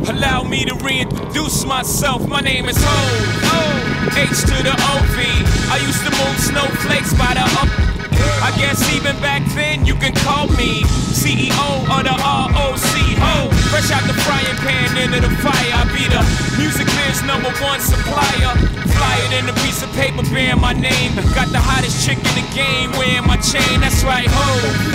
Allow me to reintroduce myself. My name is Ho, H to the O-V. I used to move snowflakes by the up. I guess even back then you can call me CEO of the ROC. Ho, fresh out the frying pan into the fire. I be the music biz #1 supplier. Flyer than a piece of paper bearing my name. Got the hottest chick in the game wearing my chain. That's right, ho.